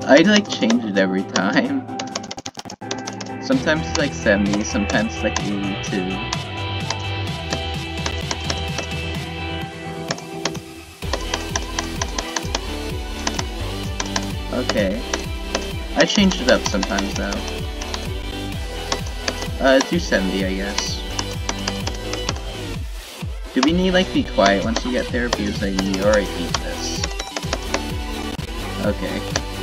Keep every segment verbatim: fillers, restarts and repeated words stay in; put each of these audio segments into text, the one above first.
I like change it every time. Sometimes it's like seventy, sometimes it's like eighty-two. Okay. I change it up sometimes though. Uh, do seventy, I guess. Do we need like be quiet once you get there because I already beat this? Okay.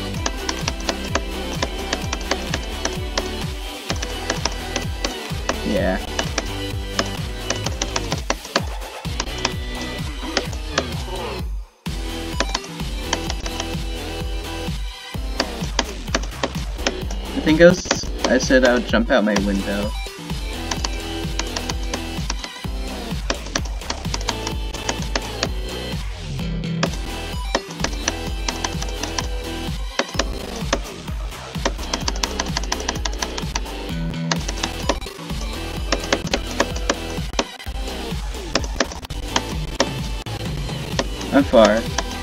Yeah. I think I was, I said I would jump out my window. I'm far.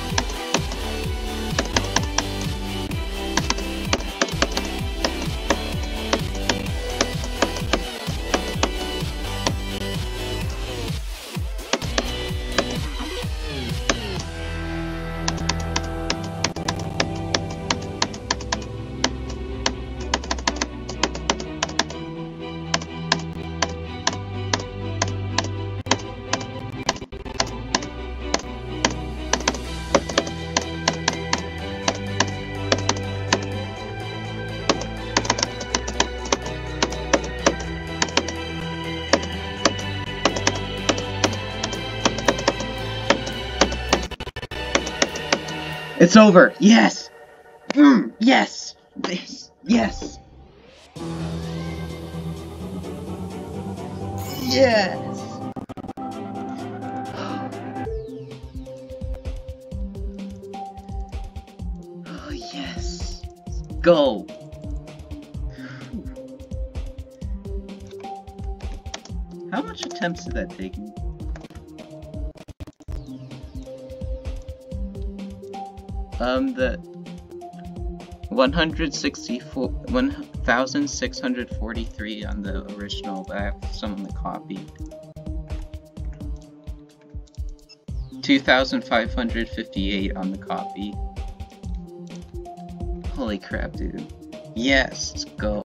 It's over! Yes! Mm, yes! Yes! Yes! Oh, yes! Go! How much attempts did that take me? Um, the one hundred sixty-four, one thousand six hundred forty-three on the original, but I have some on the copy. two thousand five hundred fifty-eight on the copy. Holy crap, dude. Yes, let's go.